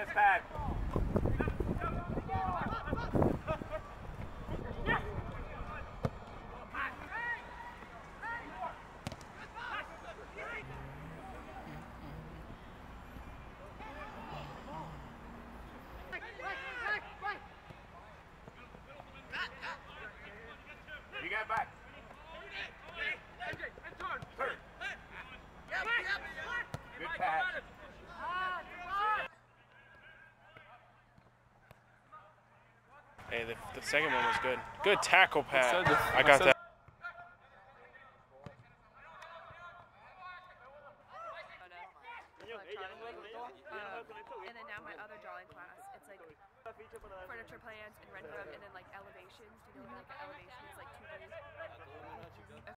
Yes, Pat. You got back. Turn. Good pass. Hey, the second one was good. Good tackle, Pat. I got that. And then now my other drawing class, it's like furniture plans and render them, and then like elevations. Do you know what like an elevation is, like 2D?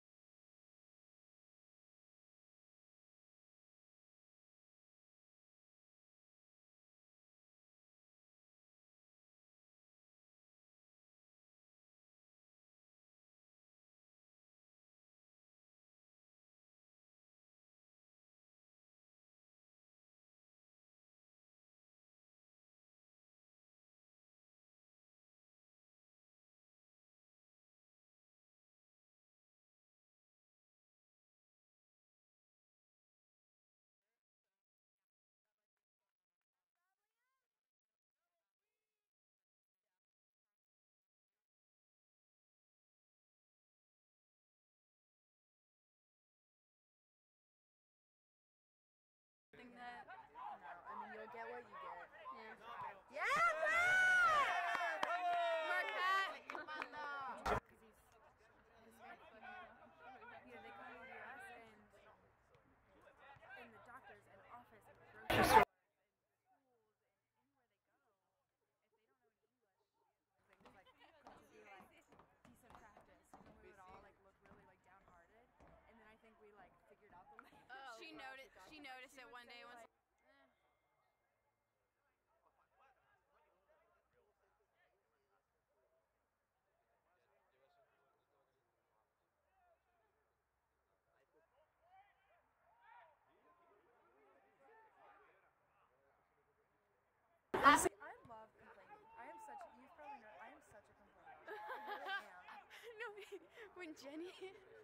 That, no, I mean, you'll get what you get. Yeah. Yeah, Marquette! Because he's Hispanic. Yeah, they come to the U.S. and the doctors and office and the grocery store and schools and anywhere they go, if they don't know any English, things like to be like decent practice. You know, we would all like look really like downhearted, and then I think we like figured out the language. Oh, she noticed it one day and was like, Honestly, I love complaining. I am such, you've probably know, I am such a complainer. I really am. no, when Jenny